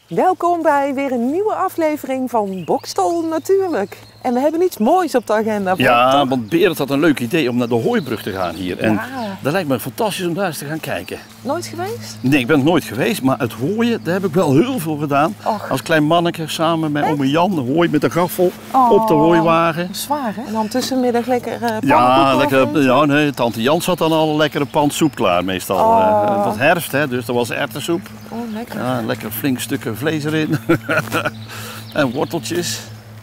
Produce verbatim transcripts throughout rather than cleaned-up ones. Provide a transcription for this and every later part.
Welkom bij weer een nieuwe aflevering van Bokstel Natuurlijk. En we hebben iets moois op de agenda. Ja, want Berend had een leuk idee om naar de Hooibrug te gaan hier. En ja. dat lijkt me fantastisch om daar eens te gaan kijken. Nooit geweest? Nee, ik ben er nooit geweest, maar het hooien, daar heb ik wel heel veel gedaan. Och. Als klein manneke samen met ome Jan, hooi met de gaffel oh. op de hooiwagen. Zwaar hè? En dan tussenmiddag lekker uh, pannenkoeken. Ja, lekker, ja nee, tante Jans had dan al een lekkere pan soep klaar meestal. Oh. Uh, het was herfst, hè, dus er was erwtensoep. Oh, lekker. Ja, lekker flink stukken vlees erin. En worteltjes.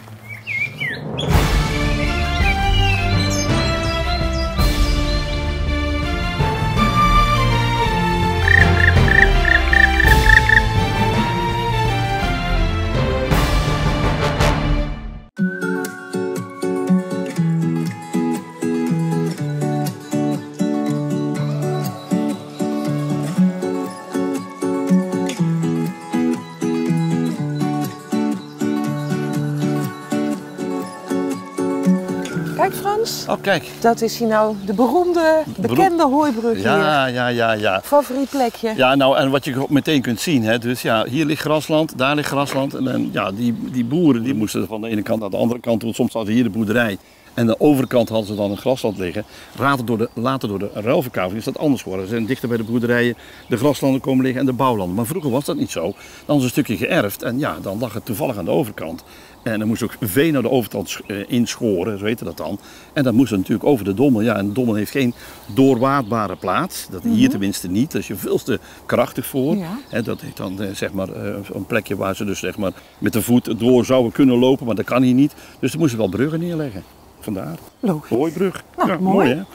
Kijk Frans, oh, kijk. Dat is hier nou de beroemde, bekende Beroem... hooibrug ja, hier. Ja, ja, ja. Favoriet plekje. Ja, nou en wat je meteen kunt zien, hè, dus ja, hier ligt grasland, daar ligt grasland. En, en ja, die, die boeren die moesten van de ene kant naar de andere kant, want soms hadden hier de boerderij. En aan de overkant hadden ze dan een grasland liggen. Later door de, later door de ruilverkaveling is dat anders geworden. Ze zijn dichter bij de boerderijen de graslanden komen liggen en de bouwlanden. Maar vroeger was dat niet zo. Dan was een stukje geërfd en ja, dan lag het toevallig aan de overkant. En dan moest ook vee naar de overkant inschoren, zo heette dat dan. En dat moest natuurlijk over de Dommel. Ja, en de Dommel heeft geen doorwaadbare plaats. Dat hier mm-hmm. tenminste niet. Daar is je veel te krachtig voor. Ja. He, dat heeft dan zeg maar, een plekje waar ze dus zeg maar, met de voet door zouden kunnen lopen, maar dat kan hier niet. Dus er moesten wel bruggen neerleggen. Vandaar. Logisch. Hooibrug. Nou, ja, mooi. mooi hè?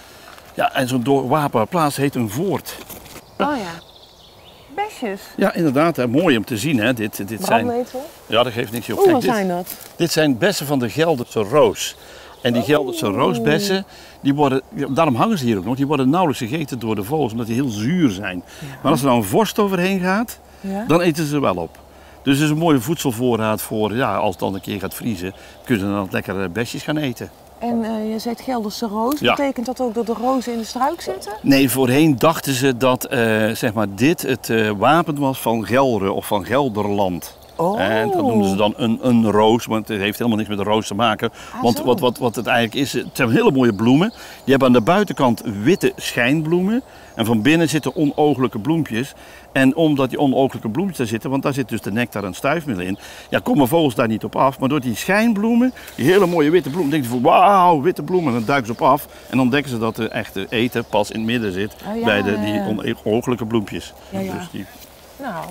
Ja, en zo'n doorwaadbare plaats heet een voort. Oh ja. Besjes. Ja, inderdaad. Hè. Mooi om te zien. Hè. Dit, dit zijn... Ja, dat geeft niks. Joh. Hoe zijn dat? Dit zijn bessen van de Gelderse roos. En die Gelderse oh. roosbessen, die worden, daarom hangen ze hier ook nog, die worden nauwelijks gegeten door de vogels, omdat die heel zuur zijn. Ja. Maar als er nou een vorst overheen gaat, ja. dan eten ze wel op. Dus het is een mooie voedselvoorraad voor, ja, als het dan een keer gaat vriezen, kunnen ze dan lekker besjes gaan eten. En uh, je zegt Gelderse roos, ja. betekent dat ook dat de rozen in de struik zitten? Nee, voorheen dachten ze dat uh, zeg maar dit het uh, wapen was van Gelre of van Gelderland. Oh. En dat noemden ze dan een, een roos, want het heeft helemaal niks met een roos te maken. Ah, want wat, wat, wat het eigenlijk is, het zijn hele mooie bloemen. Die hebben aan de buitenkant witte schijnbloemen. En van binnen zitten onooglijke bloempjes. En omdat die onooglijke bloempjes daar zitten, want daar zit dus de nectar en stuifmeel in. Ja, komen vogels daar niet op af. Maar door die schijnbloemen, die hele mooie witte bloemen, denken ze van wauw, witte bloemen. En dan duiken ze op af. En dan ontdekken ze dat de echte eten pas in het midden zit oh, ja, bij de, die onooglijke bloempjes. Ja, ja. Dus die... Nou...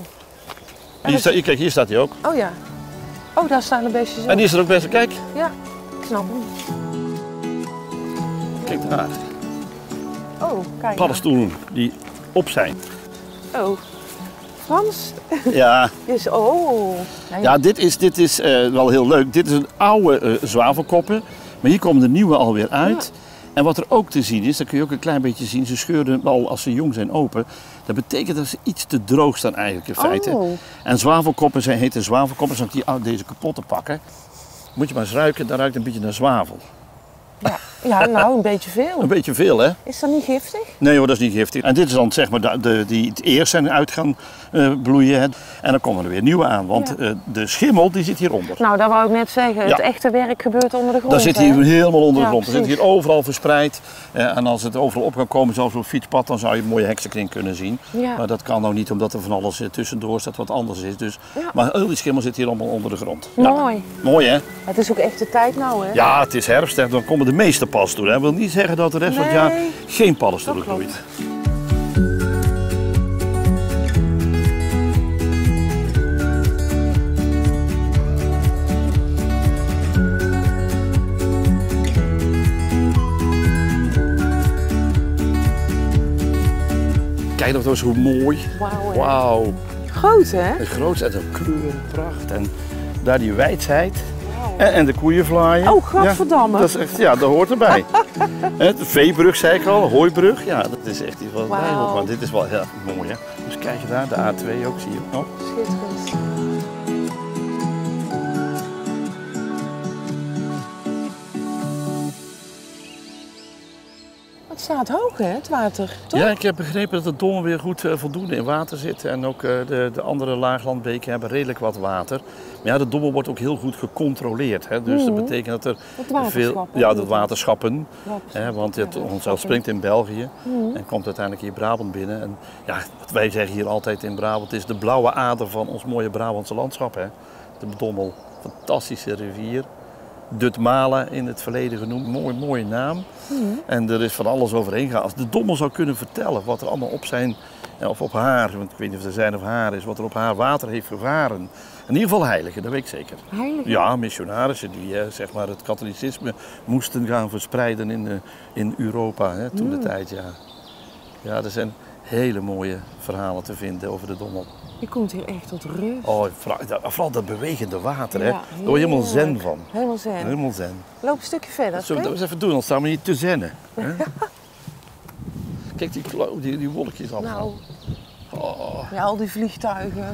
Hier staat, kijk, hier staat hij ook. Oh ja. Oh, daar staan de beestjes ook. En die is er ook best. Kijk. Ja, ik snap hem. Kijk daar. Oh, kijk. Paddenstoelen die op zijn. Oh. Frans? Ja. Dus, oh. Nee. Ja, dit is, dit is uh, wel heel leuk. Dit is een oude uh, zwavelkoppen. Maar hier komen de nieuwe alweer uit. Ja. En wat er ook te zien is, dat kun je ook een klein beetje zien, ze scheuren al als ze jong zijn open. Dat betekent dat ze iets te droog staan eigenlijk in feite. Oh. En zwavelkoppen zijn heten zwavelkoppen. Zal ik die, deze kapotte pakken? Moet je maar eens ruiken, daar ruikt een beetje naar zwavel. Ja, ja, nou een beetje veel. Een beetje veel hè? Is dat niet giftig? Nee hoor, dat is niet giftig. En dit is dan zeg maar de, de, die het eerst zijn uit gaan uh, bloeien. Hè. En dan komen er weer nieuwe aan, want ja. uh, de schimmel die zit hieronder. Nou, dat wou ik net zeggen. Het ja. echte werk gebeurt onder de grond. Dat zit hier hè? helemaal onder de grond. Ja, dat zit hier overal verspreid. Uh, en als het overal op kan komen, zoals zo'n fietspad, dan zou je een mooie heksenkring kunnen zien. Ja. Maar dat kan nou niet, omdat er van alles uh, tussendoor staat wat anders is. Dus. Ja. Maar heel die schimmel zit hier allemaal onder de grond. Mooi. Ja. Mooi hè? Het is ook echt de tijd nou hè? Ja, het is herfst. Hè. Dan komen de meeste paddenstoelen. Dat wil niet zeggen dat de rest nee. van het jaar geen paddenstoelen groeit. Kijk dat was hoe mooi. Wauw. Wow. Groot hè? Het grootste en de kleurenpracht en daar die wijdheid. En, en de koeienvlaaien. Oh, gadverdamme. Ja, dat is echt, ja, dat hoort erbij. De veebrug zei ik al, hooibrug. Ja, dat is echt iets wat wow. bij hoort. Maar dit is wel heel mooi hè. Dus kijk je daar, de A twee ook, zie je ook nog. Schitterend. staat hoog, hè, het water, toch? Ja, ik heb begrepen dat de Dommel weer goed uh, voldoende in water zit. En ook uh, de, de andere laaglandbeken hebben redelijk wat water. Maar ja, de Dommel wordt ook heel goed gecontroleerd. Hè? Dus mm-hmm. dat betekent dat er veel... Ja, dat waterschappen. Hè, want het ons springt in België mm-hmm. en komt uiteindelijk hier Brabant binnen. En ja, wat wij zeggen hier altijd in Brabant is de blauwe ader van ons mooie Brabantse landschap. Hè? De Dommel, fantastische rivier. Dutmalen in het verleden genoemd, mooi, mooie naam. Mm. En er is van alles overheen gegaan. Als de Dommel zou kunnen vertellen wat er allemaal op zijn, of op haar, want ik weet niet of er zijn of haar is, wat er op haar water heeft gevaren. In ieder geval heiligen, dat weet ik zeker. Heiligen? Ja, missionarissen die eh, zeg maar het katholicisme moesten gaan verspreiden in, uh, in Europa hè, toen mm. de tijd. Ja. ja, er zijn hele mooie verhalen te vinden over de Dommel. Je komt hier echt tot rust. Oh, vooral dat bewegende water, hè. Ja, daar word je helemaal zen van. Helemaal zen. Helemaal zen. Loop een stukje verder. Zullen we dat eens even doen, dan staan we hier te zennen. Hè? Kijk die, die, die wolkjes allemaal. Nou, oh. ja, al die vliegtuigen.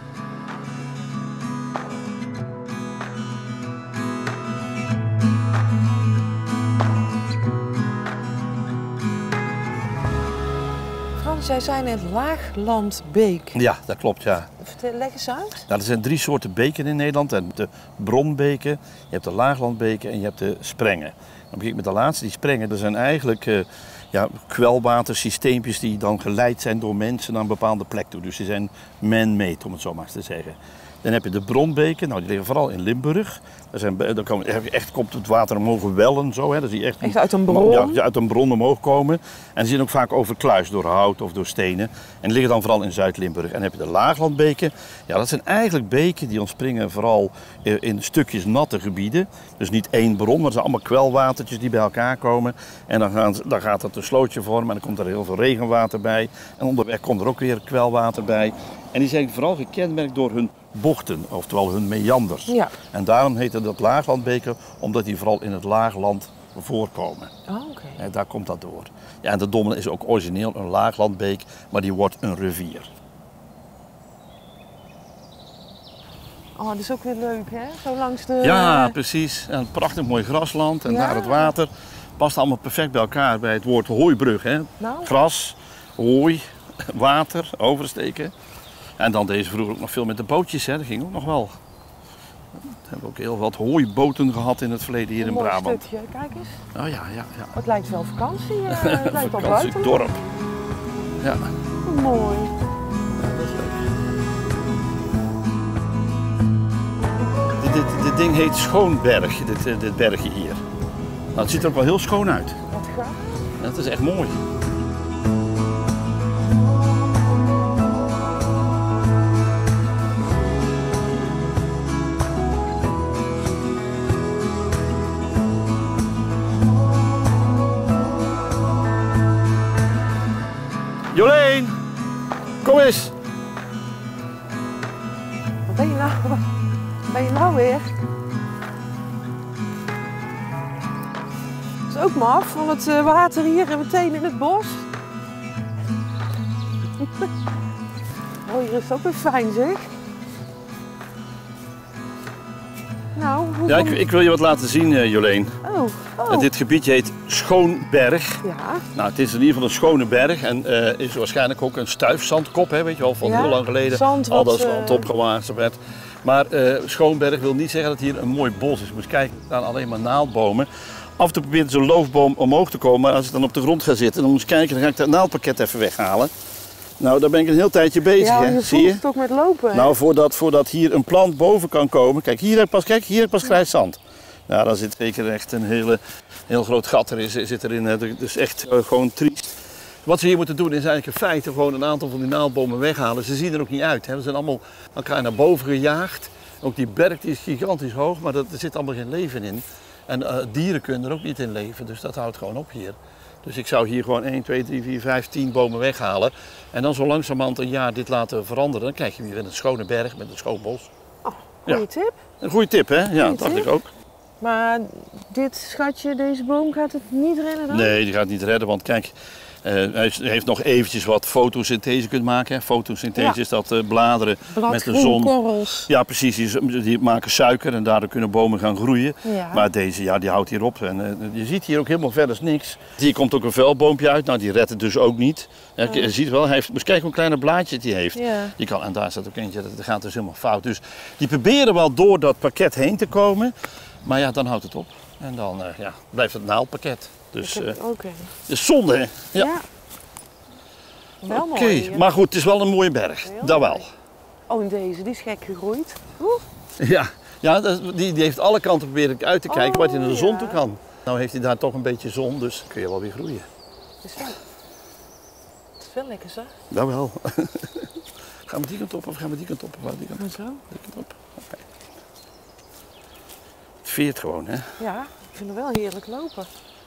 Jij zei net Laaglandbeek. Ja, dat klopt, ja. Vertel, leg eens uit. Nou, er zijn drie soorten beken in Nederland. Je hebt de bronbeken, je hebt de laaglandbeken en je hebt de sprengen. Dan begin ik met de laatste. Die sprengen, dat zijn eigenlijk uh, ja, kwelwatersysteempjes die dan geleid zijn door mensen naar een bepaalde plek toe. Dus die zijn man-made, om het zo maar eens te zeggen. Dan heb je de bronbeken, nou die liggen vooral in Limburg. Daar zijn, daar komen, echt komt het water omhoog wellen zo, hè. Dat zie je echt, echt uit een bron? Ja, uit een bron omhoog komen. En die zijn ook vaak overkluist door hout of door stenen. En die liggen dan vooral in Zuid-Limburg. En dan heb je de laaglandbeken. Ja, dat zijn eigenlijk beken die ontspringen vooral in stukjes natte gebieden. Dus niet één bron, maar het zijn allemaal kwelwatertjes die bij elkaar komen. En dan, gaan, dan gaat het een slootje vormen en dan komt er heel veel regenwater bij. En onderweg komt er ook weer kwelwater bij. En die zijn vooral gekenmerkt door hun bochten, oftewel hun meanders. Ja. En daarom heette dat laaglandbeken, omdat die vooral in het laagland voorkomen. Oh, okay. En daar komt dat door. Ja, en de Dommel is ook origineel een laaglandbeek, maar die wordt een rivier. Oh, dat is ook weer leuk, hè? Zo langs de... Ja, precies. En een prachtig mooi grasland en ja. daar het water. Past allemaal perfect bij elkaar bij het woord hooibrug, hè? Nou. Gras, hooi, water, oversteken. En dan deze vroeger ook nog veel met de bootjes, hè? Dat ging ook nog wel. We hebben ook heel wat hooiboten gehad in het verleden hier een in Brabant. Een stukje, kijk eens. Oh ja, ja, ja. Het lijkt wel vakantie. Uh, het lijkt wel buiten. dorp. Ja. Mooi. Ja, dat is leuk. Dit, dit, dit ding heet Schoonberg, dit, dit bergje hier. Nou, het ziet er ook wel heel schoon uit. Wat gaaf. Ja, het is echt mooi. Jolien, kom eens. Wat ben je nou, wat ben je nou weer? Dat is ook maf, van het water hier meteen in het bos. Oh, hier is het ook weer fijn, zeg. Nou, hoe ja, ik, ik wil je wat laten zien, uh, Jolien. Oh, oh. Dit gebiedje heet Schoonberg. Ja. Nou, het is in ieder geval een schone berg en uh, is waarschijnlijk ook een stuifzandkop, hè, weet je wel, van ja, heel lang geleden. Zand al dat wat, zand uh... opgewassen werd. Maar uh, Schoonberg wil niet zeggen dat hier een mooi bos is. Je moet kijken, er staan alleen maar naaldbomen. Af en toe probeert zo'n loofboom omhoog te komen, maar als ik dan op de grond ga zitten, dan moet je kijken, dan ga ik dat naaldpakket even weghalen. Nou, daar ben ik een heel tijdje bezig, ja, hè? je Zie je? het ook met lopen. Hè? Nou, voordat, voordat hier een plant boven kan komen, kijk, hier heb pas, kijk, hier heb pas grijs zand. Nou, daar zit zeker echt een hele, heel groot gat er is, zit erin. Dus echt uh, gewoon triest. Wat ze hier moeten doen is eigenlijk in feite gewoon een aantal van die naaldbomen weghalen. Ze zien er ook niet uit. Hè? Ze zijn allemaal elkaar naar boven gejaagd. Ook die berg die is gigantisch hoog, maar dat, er zit allemaal geen leven in. En uh, dieren kunnen er ook niet in leven, dus dat houdt gewoon op hier. Dus ik zou hier gewoon één, twee, drie, vier, vijf, tien bomen weghalen. En dan zo langzamerhand een jaar dit laten veranderen. Dan krijg je weer een schone berg met een schoon bos. Oh, goeie ja. tip. Een goede tip, hè? Ja, goeie dat dacht tip. ik ook. Maar dit schatje, deze boom, gaat het niet redden dan? Nee, die gaat het niet redden, want kijk, Uh, hij heeft nog eventjes wat fotosynthese kunnen maken. Hè. Fotosynthese ja. is dat uh, bladeren Blad, met de zon. korrels. Ja, precies. Die, die maken suiker en daardoor kunnen bomen gaan groeien. Ja. Maar deze, ja, die houdt hierop. En, uh, je ziet hier ook helemaal verder niks. Hier komt ook een vuilboompje uit. Nou, die redt het dus ook niet. Ja, je ziet wel, hij heeft, dus kijk hoe klein een blaadje die heeft. Ja. Die kan, en daar staat ook eentje, dat gaat dus helemaal fout. Dus die proberen wel door dat pakket heen te komen. Maar ja, dan houdt het op. En dan uh, ja, blijft het naaldpakket. Dus, uh, okay. dus zonde, hè? Ja. ja. Wel Oké, okay. mooi. Maar goed, het is wel een mooie berg. Heel dat mooi. Wel. Oh, en deze, die is gek gegroeid. Oeh. Ja, ja die, die heeft alle kanten proberen uit te kijken oh, wat hij naar de zon ja. toe kan. Nou heeft hij daar toch een beetje zon, dus kun je wel weer groeien. Het is wel, het is wel lekker, zeg. Dat wel. Gaan we die kant op of gaan we die kant op? Of die kant op? Zo. Die kant op. Okay. Het veert gewoon, hè? Ja, ik vind het wel heerlijk lopen.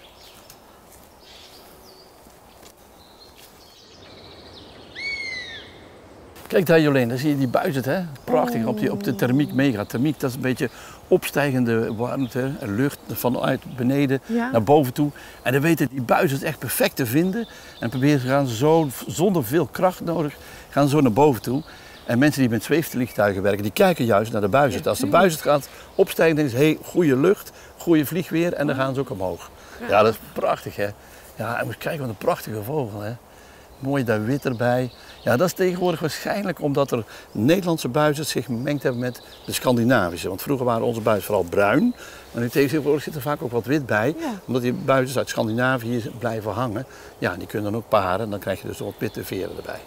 Kijk daar Jolien, daar zie je die buizerd, hè? Prachtig, op, die, op de thermiek mega. Thermiek, dat is een beetje opstijgende warmte en lucht vanuit beneden ja. naar boven toe. En dan weten die buizerd echt perfect te vinden. En proberen ze gaan zo, zonder veel kracht nodig, gaan ze zo naar boven toe. En mensen die met zweefvliegtuigen werken, die kijken juist naar de buizerd. Als de buizerd gaat opstijgen, denken ze, hé, hey, goede lucht, goede vliegweer. En dan gaan ze ook omhoog. Ja, dat is prachtig, hè? Ja, en moet kijken wat een prachtige vogel, hè? Mooi dat wit erbij. Ja, dat is tegenwoordig waarschijnlijk omdat er Nederlandse buizerds zich gemengd hebben met de Scandinavische. Want vroeger waren onze buizerds vooral bruin. Maar nu tegenwoordig zit er vaak ook wat wit bij. Ja. Omdat die buizerds uit Scandinavië blijven hangen. Ja, die kunnen dan ook paren en dan krijg je dus wat witte veren erbij.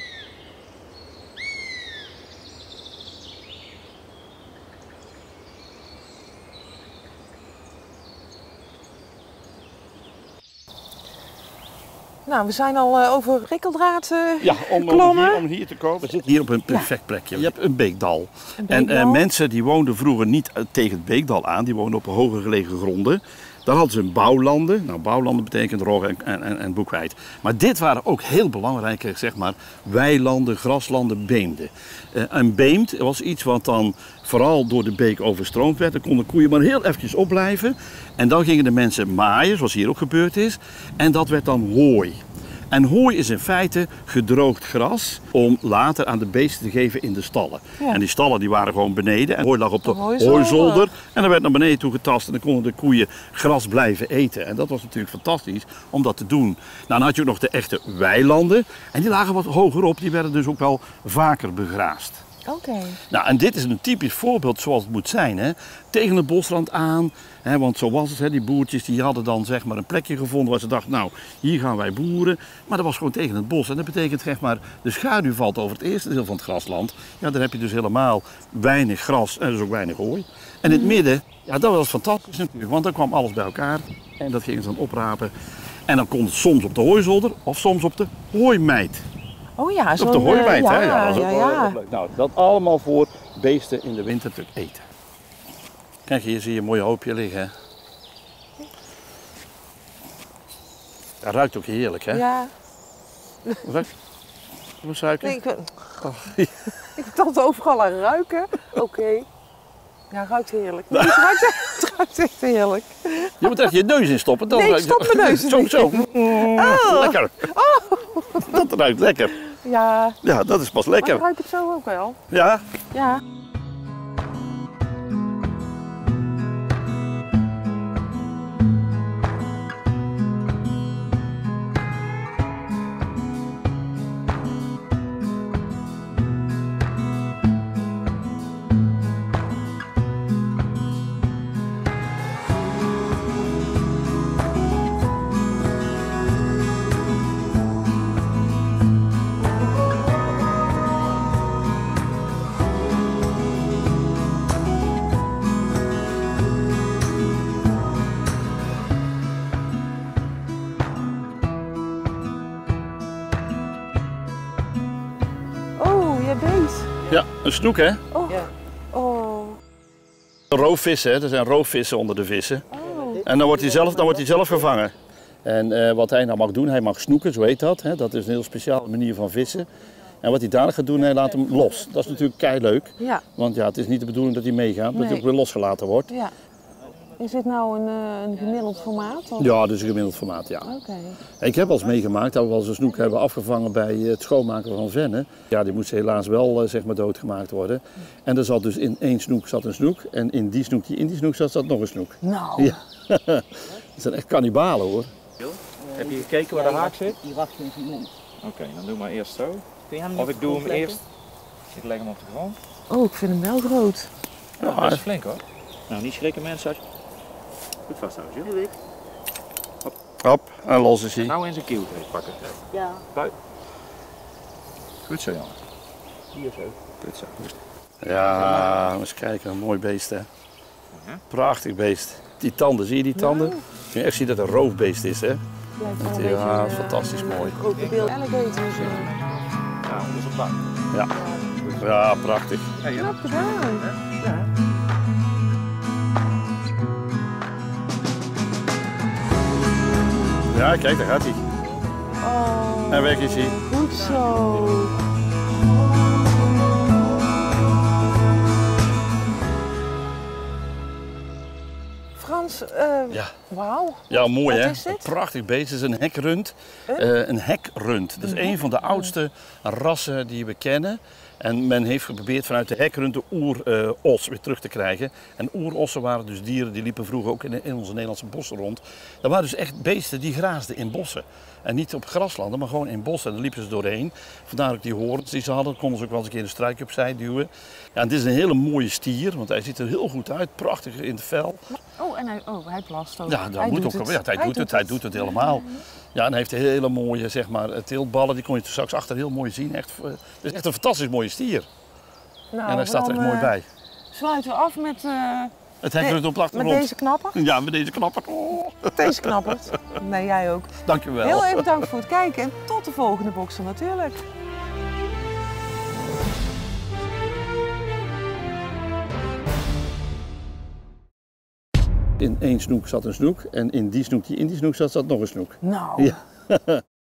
Nou, we zijn al uh, over Rikkeldraad uh, ja, om, om, hier, om hier te komen. We zitten hier op een perfect ja. plekje. Je hebt een beekdal. Een beekdal. En uh, mensen die woonden vroeger niet tegen het beekdal aan, die woonden op hoger gelegen gronden. Daar hadden ze bouwlanden. Nou, bouwlanden betekent rog en, en, en boekweit. Maar dit waren ook heel belangrijke, zeg maar, weilanden, graslanden, beemden. Uh, een beemd was iets wat dan vooral door de beek overstroomd werd. Dan konden koeien maar heel eventjes opblijven. En dan gingen de mensen maaien, zoals hier ook gebeurd is. En dat werd dan hooi. En hooi is in feite gedroogd gras om later aan de beesten te geven in de stallen. Ja. En die stallen die waren gewoon beneden en hooi lag op de hooizolder. En dan werd naar beneden toe getast en dan konden de koeien gras blijven eten. En dat was natuurlijk fantastisch om dat te doen. Nou, dan had je ook nog de echte weilanden. En die lagen wat hoger op, die werden dus ook wel vaker begraasd. Oké. Okay. Nou, en dit is een typisch voorbeeld zoals het moet zijn, hè? Tegen het bosrand aan, hè? Want zo was het, hè? Die boertjes die hadden dan zeg maar een plekje gevonden waar ze dachten, nou, hier gaan wij boeren. Maar dat was gewoon tegen het bos en dat betekent zeg maar, de schaduw valt over het eerste deel van het grasland. Ja, dan heb je dus helemaal weinig gras en dus ook weinig hooi. En in het midden, ja, dat was fantastisch natuurlijk, want dan kwam alles bij elkaar en dat gingen ze dan oprapen. En dan kon het soms op de hooizolder of soms op de hooimijt. Oh ja, zo. Op de hooimijt, uh, hè? Ja, ja, dat is ook ja, wel ja. leuk. Nou, dat allemaal voor beesten in de winter te eten. Kijk, hier zie je een mooi hoopje liggen. Dat ruikt ook heerlijk, hè? Ja. Wat ruikt? Wat suiker? Nee, ik, oh. ik kan het overal aan ruiken. Oké. Okay. Ja, het ruikt heerlijk. Nee, het, ruikt, het ruikt echt heerlijk. Je moet echt je neus in stoppen. Dan nee, ruikt... ik stop mijn neus in. Zo, zo. Oh. Lekker. Oh. Dat ruikt lekker. Ja. Ja, dat is pas lekker. Maar ruik het zo ook wel. Ja? Ja. Ja, een snoek, hè? Oh. Ja. Oh. Roofvissen, hè? Er zijn roofvissen onder de vissen. Oh. En dan wordt hij zelf, dan wordt hij zelf gevangen. En uh, wat hij nou mag doen, hij mag snoeken, zo heet dat. Hè? Dat is een heel speciale manier van vissen. En wat hij dadelijk gaat doen, hij laat hem los. Dat is natuurlijk keileuk. Ja. Want ja, het is niet de bedoeling dat hij meegaat, nee. Dat hij ook weer losgelaten wordt. Ja. Is dit nou een, uh, een gemiddeld formaat? Of? Ja, dus een gemiddeld formaat, ja. Okay. Ik heb wel eens meegemaakt dat we wel eens een snoek hebben afgevangen bij het schoonmaken van vennen. Ja, die moest helaas wel uh, zeg maar doodgemaakt worden. En er zat dus in één snoek zat een snoek en in die snoek die in die snoek zat, zat nog een snoek. Nou. Ja. Dat zijn echt kannibalen hoor. Heb je gekeken waar de haak zit? Die wacht je in mond. Oké, okay, dan doe maar eerst zo. Kun je hem Of ik doe hem leggen? eerst. Ik leg hem op de grond. Oh, ik vind hem wel groot. Ja, Ja, dat is flink hoor. Nou, niet schrikken mensen. Als... Goed vasthouden, Jill. Hop, hop, en los is hij. Nou in zijn kiel pakken. Ja. Buiten. Goed zo, jongen. Hier zo. Goed zo. Ja, eens kijken, een mooi beest hè. Ja. Prachtig beest. Die tanden, zie je die tanden? Nou. Kun je echt zien dat het een roofbeest is hè. Lijkt wel een Ja, beetje, uh, fantastisch een, mooi. Een krokodil alligator. zo. Ja, dat is op bank. Ja, ja prachtig. Ja, ja. Knap gedaan. Ja. Ja, kijk, daar gaat hij. Oh, En weg is hij. goed zo. Frans, uh, Ja. wauw. Ja, mooi Wat hè. is dit? Een prachtig beest. Het is een hekrund. Een? Uh, een hekrund. Dat is een van de oudste rassen die we kennen. En men heeft geprobeerd vanuit de hekrund de oeros weer terug te krijgen. En oerossen waren dus dieren die liepen vroeger ook in, in onze Nederlandse bossen rond. Dat waren dus echt beesten die graasden in bossen. En niet op graslanden, maar gewoon in bossen. En daar liepen ze doorheen. Vandaar ook die horens die ze hadden. Konden ze ook wel eens een keer een struikje opzij duwen. Ja, en dit is een hele mooie stier, want hij ziet er heel goed uit. Prachtig in het vel. Oh, en hij, oh, hij plast ook. Ja, dat hij moet doet ook. het. Ja, hij, doet het, hij doet het helemaal. Ja, en hij heeft hele mooie zeg maar, teeltballen. Die kon je straks achter heel mooi zien. Echt, het is echt een fantastisch mooie stier. Nou, En hij staat er echt dan, mooi uh, bij. Sluiten we af met, uh, Het hekrund op de met achtergrond. deze knapper. Ja, met deze knapper. Oh. Deze knappert. Nee, jij ook. Dankjewel. Heel erg bedankt voor het kijken en tot de volgende boxer natuurlijk. In één snoek zat een snoek en in die snoek die in die snoek zat, zat nog een snoek. Nou. Ja.